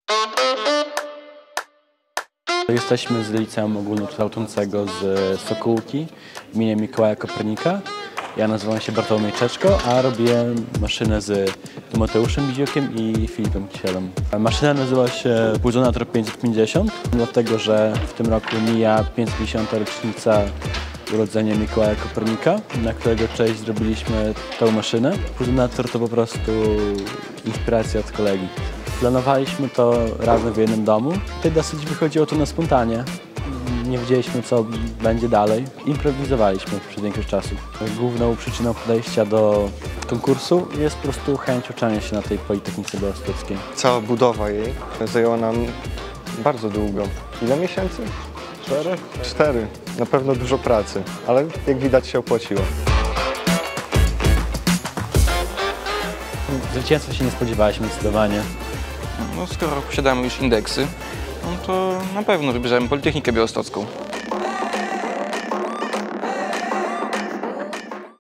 Jesteśmy z Liceum Ogólnokształcącego z Sokółki imienia Mikołaja Kopernika. Ja nazywam się Bartłomiej Czeczko, a robię maszynę z Tymoteuszem Biziukiem i Filipem Kisielem. Maszyna nazywa się Buzonator 550, dlatego że w tym roku mija 550. rocznica urodzenia Mikołaja Kopernika, na którego cześć zrobiliśmy tę maszynę. Buzonator to po prostu inspiracja od kolegi. Planowaliśmy to razem w jednym domu. Tutaj dosyć wychodziło to na spontanie. Nie wiedzieliśmy, co będzie dalej. Improwizowaliśmy przez większość czasu. Główną przyczyną podejścia do konkursu jest po prostu chęć uczenia się na tej Politechnice Białostockiej. Cała budowa jej zajęła nam bardzo długo. Ile miesięcy? 4? 4. Na pewno dużo pracy, ale jak widać się opłaciło. Zwycięstwa się nie spodziewaliśmy zdecydowanie. No, skoro posiadamy już indeksy, no to na pewno wybierzemy Politechnikę Białostocką.